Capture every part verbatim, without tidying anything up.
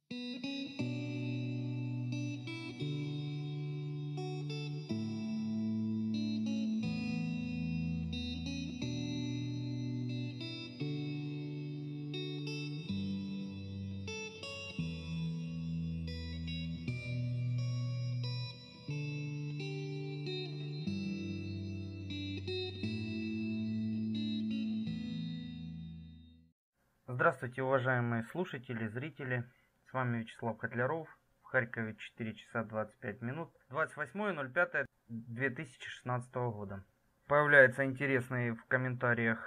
Здравствуйте, уважаемые слушатели, зрители. С вами Вячеслав Котляров. В Харькове четыре часа двадцать пять минут. двадцать восьмое ноль пятое две тысячи шестнадцатого года. Появляются интересные в комментариях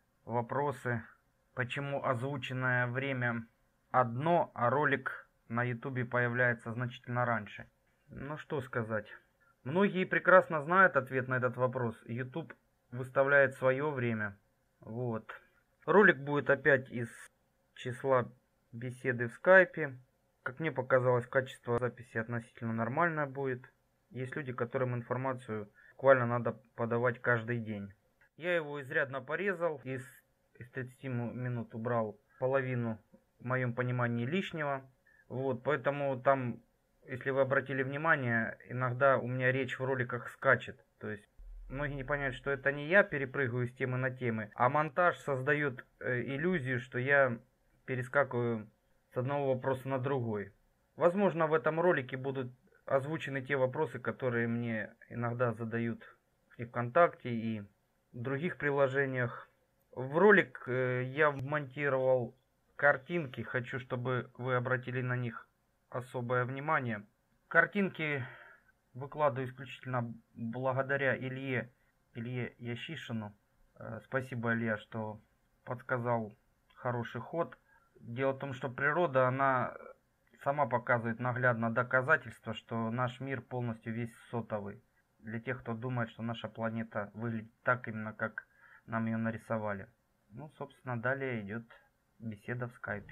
вопросы, почему озвученное время одно, а ролик на ютубе появляется значительно раньше. Ну что сказать. Многие прекрасно знают ответ на этот вопрос. YouTube выставляет свое время. Вот. Ролик будет опять из числа беседы в скайпе. Как мне показалось, качество записи относительно нормальное будет. Есть люди, которым информацию буквально надо подавать каждый день. Я его изрядно порезал. Из, из тридцати минут убрал половину, в моем понимании, лишнего. Вот, поэтому там, если вы обратили внимание, иногда у меня речь в роликах скачет. То есть многие не понимают, что это не я перепрыгиваю с темы на темы, а монтаж создает э, иллюзию, что я перескакиваю с одного вопроса на другой. Возможно, в этом ролике будут озвучены те вопросы, которые мне иногда задают и ВКонтакте, и в других приложениях. В ролик э, я вмонтировал картинки, хочу, чтобы вы обратили на них особое внимание. Картинки выкладываю исключительно благодаря Илье, Илье Ящишину. Спасибо, Илья, что подсказал хороший ход. Дело в том, что природа, она сама показывает наглядно доказательство, что наш мир полностью весь сотовый. Для тех, кто думает, что наша планета выглядит так именно, как нам ее нарисовали. Ну, собственно, далее идет беседа в скайпе.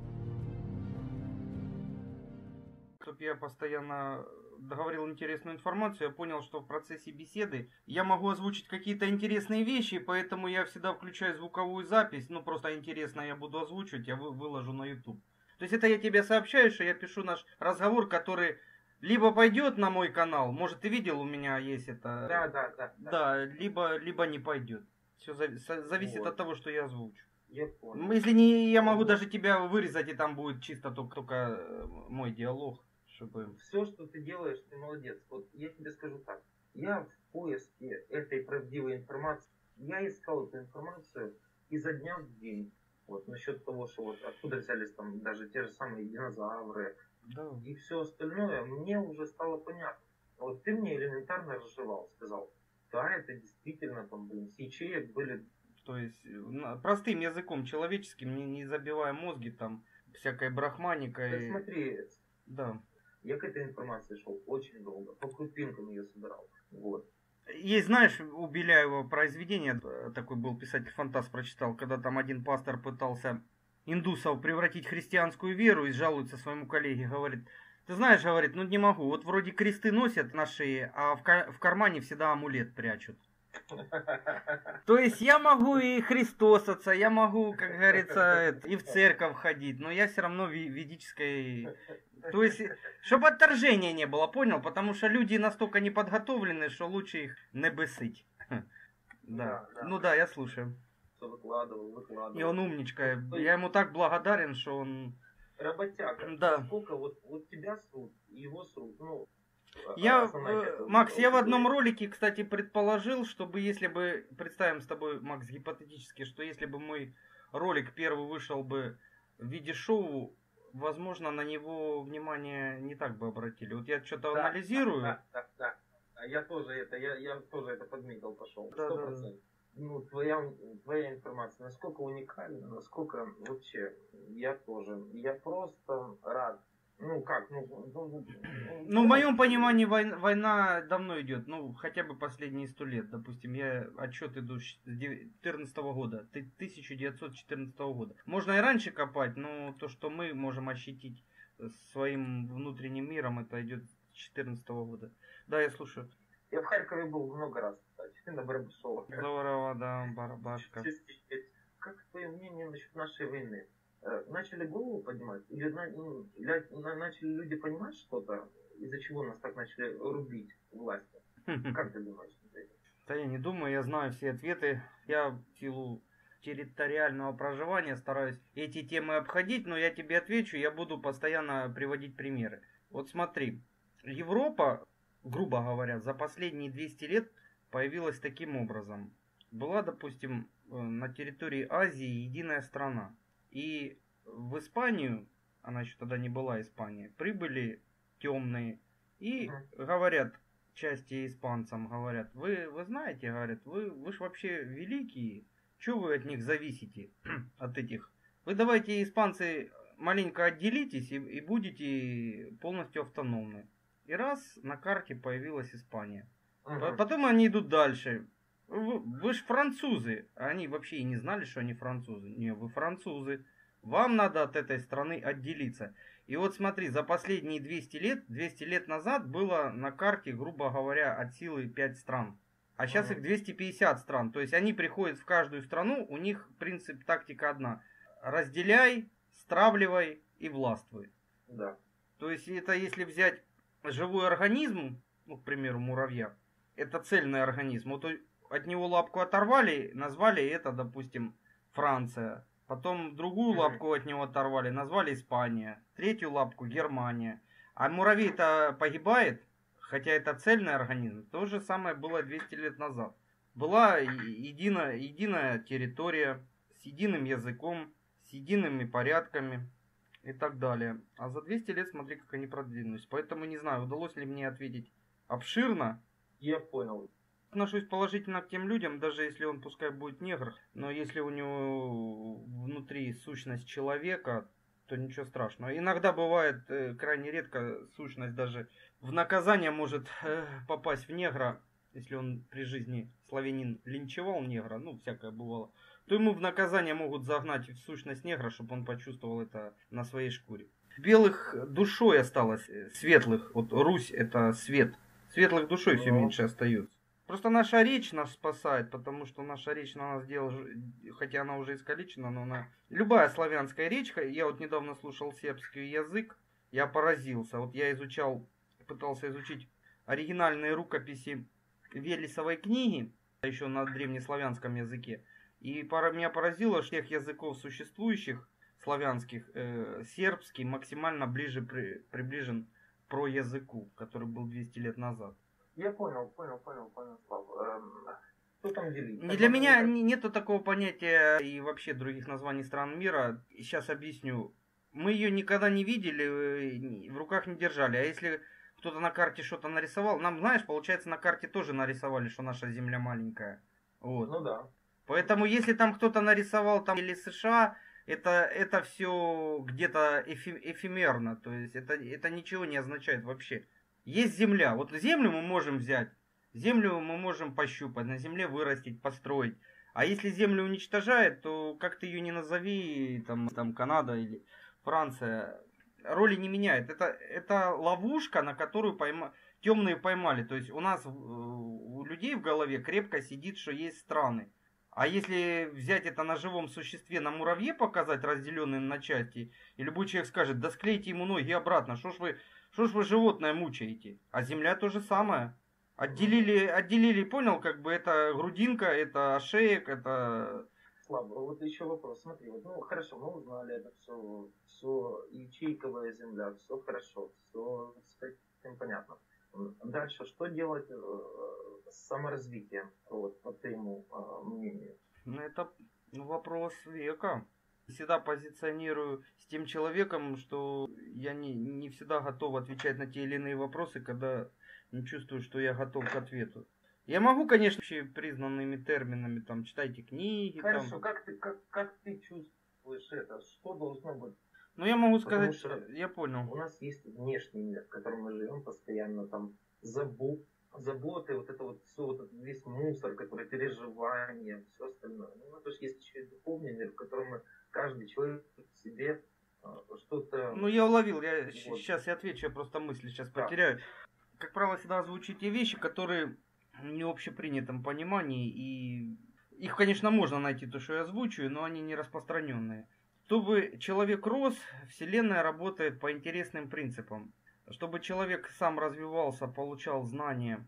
Чтоб я постоянно договорил интересную информацию, я понял, что в процессе беседы я могу озвучить какие-то интересные вещи, поэтому я всегда включаю звуковую запись. Ну, просто интересно я буду озвучивать, я выложу на YouTube. То есть это я тебе сообщаю, что я пишу наш разговор, который либо пойдет на мой канал, может, ты видел, у меня есть это... Да, да, да. Да, либо, либо не пойдет. Все зависит вот от того, что я озвучу. Я понял. Если не, я могу даже тебя вырезать, и там будет чисто только, только мой диалог. Чтобы... Все, что ты делаешь, ты молодец. Вот я тебе скажу так. Я в поиске этой правдивой информации, я искал эту информацию изо дня в день. Вот насчет того, что вот откуда взялись там даже те же самые динозавры, да, и все остальное, мне уже стало понятно. Вот ты мне элементарно разжевал, сказал, да, это действительно там, блин, с ячеек были... То есть простым языком человеческим, не, не забивая мозги там всякой брахманикой. Да смотри, да. Я к этой информации шел очень долго, по крупинкам ее собирал. Вот. Есть, знаешь, у Беляева произведение, такой был писатель-фантаст, прочитал, когда там один пастор пытался индусов превратить в христианскую веру и жалуется своему коллеге, говорит, ты знаешь, говорит, ну не могу, вот вроде кресты носят на шее, а в, кар в кармане всегда амулет прячут. То есть я могу и христосаться, я могу, как говорится, и в церковь ходить, но я все равно ведической... То есть, чтобы отторжения не было, понял? Потому что люди настолько не подготовлены, что лучше их не бесить. Да. Да, да. Ну да, я слушаю. Все выкладывал, выкладывал. И он умничка. Я ему так благодарен, что он... Работяга. Да. Сколько вот, вот тебя срут, его срут, ну... Я, э, Макс, я в одном ролике, кстати, предположил, чтобы если бы, представим с тобой, Макс, гипотетически, что если бы мой ролик первый вышел бы в виде шоу, возможно, на него внимание не так бы обратили. Вот я что-то да, анализирую. Да, да, да, да. Я тоже это, я, я тоже это подметил, пошел. Да, сто да. процентов. Ну, твоя, твоя информация насколько уникальна, насколько вообще, я тоже, я просто рад. Ну как, ну... Ну, ну в моем понимании война, война давно идет, ну хотя бы последние сто лет. Допустим, я отчет иду с две тысячи четырнадцатого года, тысяча девятьсот четырнадцатого года. Можно и раньше копать, но то, что мы можем ощутить своим внутренним миром, это идет с две тысячи четырнадцатого года. Да, я слушаю. Я в Харькове был много раз, кстати, на Барабашово. Здорово, да, Барабашка. Как твое мнение насчет нашей войны? э, начали голову поднимать? Или, на, ну, ля- на- начали люди понимать что-то, из-за чего нас так начали рубить власти? Как ты думаешь? Да я не думаю, я знаю все ответы. Я в силу территориального проживания стараюсь эти темы обходить, но я тебе отвечу, я буду постоянно приводить примеры. Вот смотри, Европа, грубо говоря, за последние двести лет появилась таким образом. Была, допустим, на территории Азии единая страна. И в Испанию, она еще тогда не была Испания, прибыли темные и говорят, части испанцам говорят, вы, вы знаете, говорят, вы, вы ж вообще великие, чего вы от них зависите, от этих? Вы давайте, испанцы, маленько отделитесь и, и будете полностью автономны. И раз на карте появилась Испания. Ага. Потом они идут дальше. Вы, вы ж французы. Они вообще и не знали, что они французы. Не, вы французы. Вам надо от этой страны отделиться. И вот смотри, за последние двести лет, двести лет назад было на карте, грубо говоря, от силы пять стран. А сейчас Ага. их двести пятьдесят стран. То есть они приходят в каждую страну, у них принцип, тактика одна. Разделяй, стравливай и властвуй. Да. То есть это если взять живой организм, ну, к примеру, муравья, это цельный организм. Вот от него лапку оторвали, назвали это, допустим, Франция. Потом другую Мгм. лапку от него оторвали, назвали Испания. Третью лапку Германия. А муравей-то погибает, хотя это цельный организм. То же самое было двести лет назад. Была единая, единая территория с единым языком, с едиными порядками и так далее. А за двести лет смотри, как они продвинулись. Поэтому не знаю, удалось ли мне ответить обширно. Я понял. Отношусь положительно к тем людям, даже если он пускай будет негр, но если у него внутри сущность человека, то ничего страшного. Иногда бывает, э, крайне редко, сущность даже в наказание может э, попасть в негра, если он при жизни славянин линчевал негра, ну всякое бывало, то ему в наказание могут загнать в сущность негра, чтобы он почувствовал это на своей шкуре. Белых душой осталось, светлых, вот Русь это свет, светлых душой все Ну. меньше остается. Просто наша речь нас спасает, потому что наша речь на нас делала, хотя она уже искалечена, но она... Любая славянская речь, я вот недавно слушал сербский язык, я поразился. Вот я изучал, пытался изучить оригинальные рукописи Велесовой книги, еще на древнеславянском языке. И пара, меня поразило, что тех языков существующих, славянских, э, сербский максимально ближе при, приближен к проязыку, который был двести лет назад. Я понял, понял, понял, понял, Слава. Эм, что там делить? Не для меня нету такого понятия и вообще других названий стран мира. Сейчас объясню. Мы ее никогда не видели, в руках не держали. А если кто-то на карте что-то нарисовал, нам, знаешь, получается, на карте тоже нарисовали, что наша земля маленькая. Вот. Ну да. Поэтому если там кто-то нарисовал там или США, это, это все где-то эфи, эфемерно. То есть это, это ничего не означает вообще. Есть земля. Вот землю мы можем взять. Землю мы можем пощупать, на земле вырастить, построить. А если землю уничтожает, то как ты ее не назови, там, там Канада или Франция, роли не меняет. Это, это ловушка, на которую пойма... темные поймали. То есть у нас, у людей в голове крепко сидит, что есть страны. А если взять это на живом существе, на муравье показать, разделенным на части, и любой человек скажет, да склейте ему ноги обратно, что ж вы, что ж вы животное мучаете? А земля то же самое. Отделили, отделили, понял, как бы это грудинка, это ошеек, это... Слава, вот еще вопрос. Смотри, вот, ну хорошо, мы узнали это все, все ячейковая земля, все хорошо, все с этим понятно. Дальше, что делать э, с саморазвитием, вот, по твоему э, мнению? Ну, это вопрос века. Всегда позиционирую с тем человеком, что я не, не всегда готов отвечать на те или иные вопросы, когда не чувствую, что я готов к ответу. Я могу, конечно, признанными терминами, там, читайте книги. Хорошо, там. Как, ты, как, как ты чувствуешь это? Что должно быть? Ну, я могу Потому сказать, что я понял. У нас есть внешний мир, в котором мы живем постоянно, там, забот, заботы, вот это вот все, вот этот весь мусор, который переживания, все остальное. Ну, это же есть еще и духовный мир, в котором мы, каждый человек в себе что-то... Ну, я уловил, я вот. сейчас я отвечу, я просто мысли сейчас Да. потеряю. Как правило, всегда озвучить те вещи, которые не в общепринятом понимании, и их, конечно, можно найти, то, что я озвучиваю, но они не распространенные. Чтобы человек рос, Вселенная работает по интересным принципам. Чтобы человек сам развивался, получал знания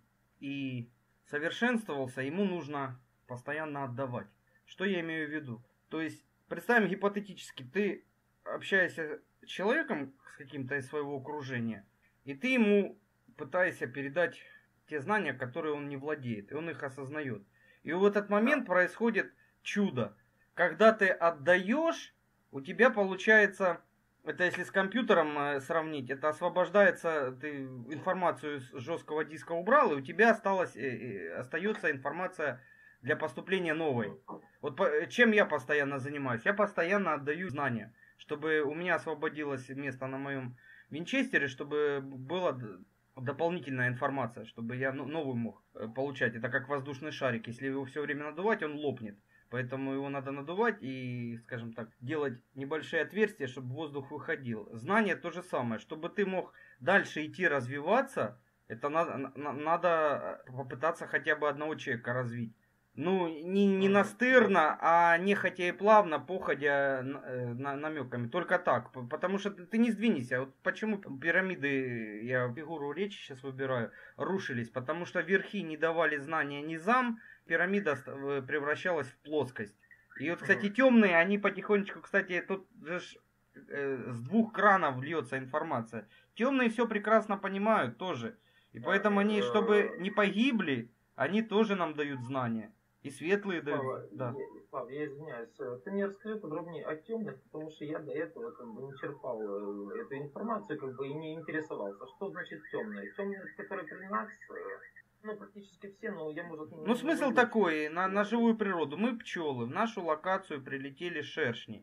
и совершенствовался, ему нужно постоянно отдавать. Что я имею в виду? То есть, представим гипотетически, ты общаешься с человеком, с каким-то из своего окружения, и ты ему пытаешься передать те знания, которые он не владеет, и он их осознает. И в этот момент происходит чудо. Когда ты отдаешь, у тебя получается, это если с компьютером сравнить, это освобождается, ты информацию с жесткого диска убрал, и у тебя осталась, остается информация для поступления новой. Вот чем я постоянно занимаюсь? Я постоянно отдаю знания, чтобы у меня освободилось место на моем винчестере, чтобы была дополнительная информация, чтобы я новую мог получать. Это как воздушный шарик. Если его все время надувать, он лопнет. Поэтому его надо надувать и, скажем так, делать небольшие отверстия, чтобы воздух выходил. Знание то же самое. Чтобы ты мог дальше идти развиваться, это надо, надо попытаться хотя бы одного человека развить. Ну, не, не настырно, а нехотя и плавно, походя на, намеками. Только так. Потому что ты не сдвинешься. Вот почему пирамиды, я фигуру речи сейчас выбираю, рушились. Потому что верхи не давали знания низам, пирамида превращалась в плоскость. И вот, кстати, темные, они потихонечку, кстати, тут же э, с двух кранов льется информация. Темные все прекрасно понимают тоже. И поэтому они, чтобы не погибли, они тоже нам дают знания. И светлые дают. Слава, да. я, Слава, я извиняюсь. Ты мне расскажи подробнее о темных, потому что я до этого как бы не черпал эту информацию, как бы и не интересовался. Что значит темные? Темные, которые при нас, ну, практически все, но я, может... Ну, смысл не такой, на, на живую природу. Мы пчелы, в нашу локацию прилетели шершни.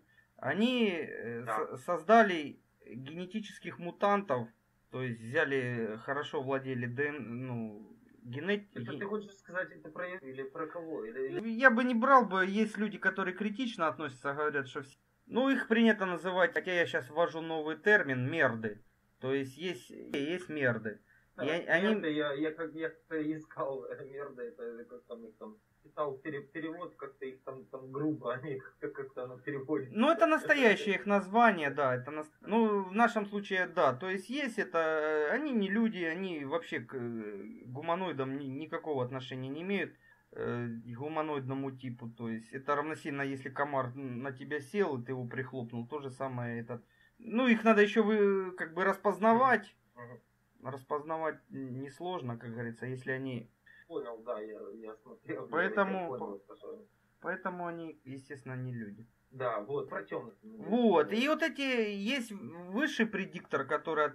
Они да. создали генетических мутантов, то есть взяли, хорошо владели ДНК, ну, генетикой. Это ты хочешь сказать, это про или про кого? Или... Я бы не брал бы, есть люди, которые критично относятся, говорят, что все... Ну, их принято называть, хотя я сейчас ввожу новый термин, мерды. То есть есть, есть мерды. Да, я, мерды, они... я, я как я искал мерды, это как там их там читал перевод, как-то их там, там грубо, они как-то как оно переводит. Ну, это настоящее их название, да. Это на... Ну, в нашем случае, да. То есть есть это, они не люди, они вообще к гуманоидам никакого отношения не имеют, э, к гуманоидному типу. То есть это равносильно, если комар на тебя сел, и ты его прихлопнул. То же самое этот. Ну, их надо еще вы как бы распознавать. Mm-hmm. Распознавать несложно, как говорится, если они... Понял, да, я, я смотрел. Поэтому, я понял, что... поэтому они, естественно, не люди. Да, вот, про темных. Вот, и вот эти, есть высший предиктор, который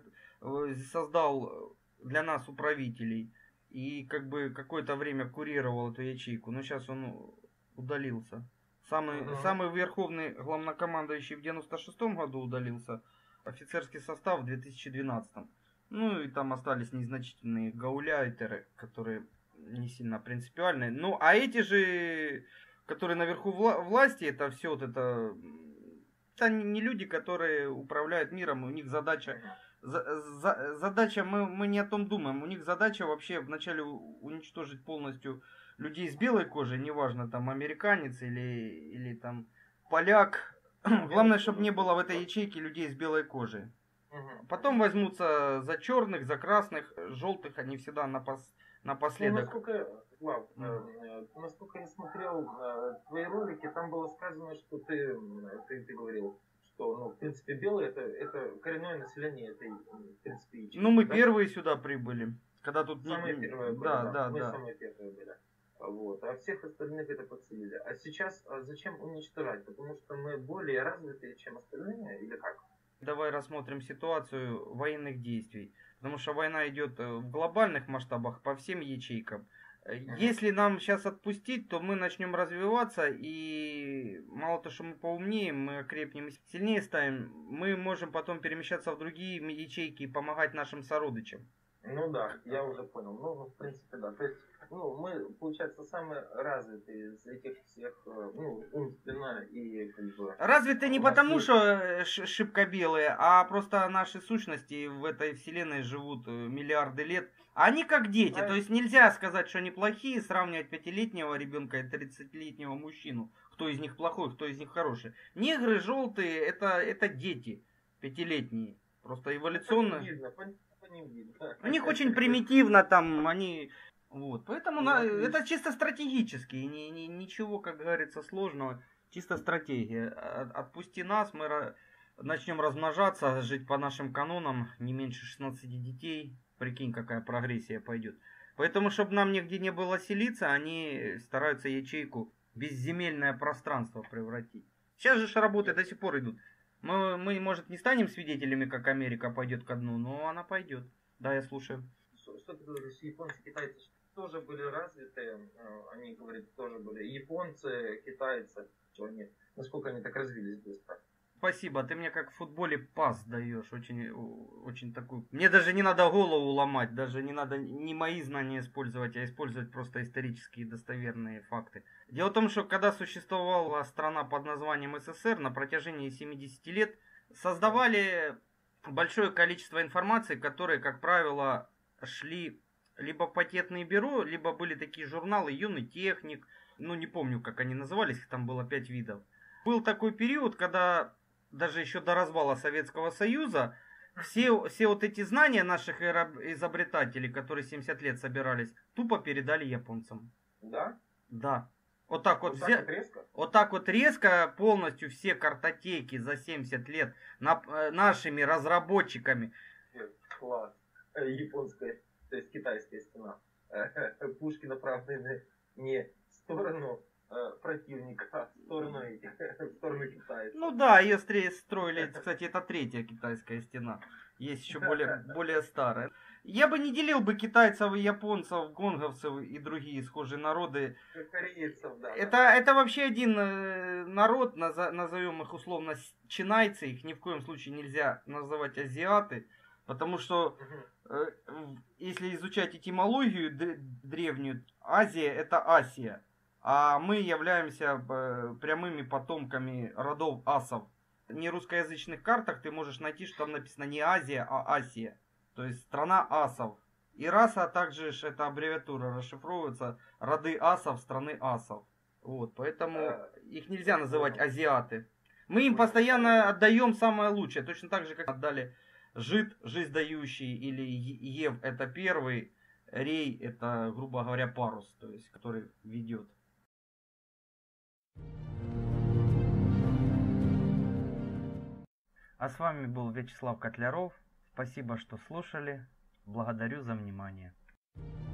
создал для нас управителей, и как бы какое-то время курировал эту ячейку, но сейчас он удалился. Самый, uh-huh. самый верховный главнокомандующий в девяносто шестом году удалился, офицерский состав в две тысячи двенадцатом. Ну и там остались незначительные гауляйтеры, которые не сильно принципиальные. Ну а эти же, которые наверху вла- власти, это все вот это... Это не люди, которые управляют миром, у них задача... За, за, задача, мы, мы не о том думаем, у них задача вообще вначале уничтожить полностью людей с белой кожей, неважно, там американец или, или там поляк. Главное, чтобы не было в этой ячейке людей с белой кожей. Потом возьмутся за черных, за красных, желтых, они всегда напос, напоследок. Ну, насколько, Слав, mm. э, насколько я смотрел э, твои ролики, там было сказано, что ты, ты, ты говорил, что, ну, в принципе, белые это, это коренное население этой, в принципе, ячейки. Ну, мы да? первые сюда прибыли. Когда тут самые не... первые были, да, да, да, мы да. самые первые были. Вот. А всех остальных это подселили. А сейчас а зачем уничтожать? Потому что мы более развитые, чем остальные, или как? Давай рассмотрим ситуацию военных действий. Потому что война идет в глобальных масштабах по всем ячейкам. Если нам сейчас отпустить, то мы начнем развиваться, и мало то, что мы поумнее, мы окрепнем и сильнее станем, мы можем потом перемещаться в другие ячейки и помогать нашим сородичам. Ну да, я уже понял. Ну, в принципе, да. То есть, ну, мы, получается, самые развитые из этих всех, ну, умственно и как бы... Развиты не потому, есть... что шибко белые, а просто наши сущности в этой вселенной живут миллиарды лет. Они как дети, а... то есть нельзя сказать, что они плохие, сравнивать пятилетнего ребенка и тридцатилетнего мужчину. кто из них плохой, кто из них хороший. Негры желтые, это, это дети пятилетние. Просто эволюционно. По ним видно, по, по ним видно. У них очень примитивно там, они... Вот, поэтому ну, на, это чисто стратегически, ни, ни, ничего, как говорится, сложного, чисто стратегия. Отпусти нас, мы начнем размножаться, жить по нашим канонам, не меньше шестнадцати детей, прикинь, какая прогрессия пойдет. Поэтому, чтобы нам нигде не было селиться, они стараются ячейку в безземельное пространство превратить. Сейчас же работы до сих пор идут. Мы, мы, может, не станем свидетелями, как Америка пойдет ко дну, но она пойдет. Да, я слушаю. Что, что ты говоришь, японцы, китайцы тоже были развиты, они, говорят, тоже были. Японцы, китайцы, что они, насколько они так развились быстро. Спасибо, ты мне как в футболе пас даешь, очень, очень такую... Мне даже не надо голову ломать, даже не надо не мои знания использовать, а использовать просто исторические достоверные факты. Дело в том, что когда существовала страна под названием СССР, на протяжении семидесяти лет создавали большое количество информации, которые, как правило, шли либо в патентное бюро, либо были такие журналы «Юный техник», ну не помню, как они назывались, их там было пять видов. Был такой период, когда даже еще до развала Советского Союза все, все вот эти знания наших изобретателей, которые семьдесят лет собирались, тупо передали японцам. Да? Да. Вот так вот, вот, взя... так вот, резко? вот так вот резко полностью все картотеки за семьдесят лет на... нашими разработчиками. Класс. Японская, то есть китайская стена. Пушки направлены не в сторону противника, а в сторону, в сторону китайцев. Ну да, ее строили, кстати, это третья китайская стена. Есть еще более, более старая. Я бы не делил бы китайцев и японцев, гонговцев и другие схожие народы. Корейцев, да. Это, это вообще один народ, назовем их условно чинайцы, их ни в коем случае нельзя называть азиаты. Потому что, э, если изучать этимологию древнюю, Азия это Асия. А мы являемся э, прямыми потомками родов асов. В нерусскоязычных картах ты можешь найти, что там написано не Азия, а Асия. То есть страна асов. И раса также эта аббревиатура расшифровывается роды асов страны асов. Вот, поэтому их нельзя называть азиаты. Мы им постоянно отдаем самое лучшее. Точно так же, как отдали жид, жизнь дающий, или ев это первый, рей это, грубо говоря, парус, то есть который ведет. А с вами был Вячеслав Котляров. Спасибо, что слушали. Благодарю за внимание.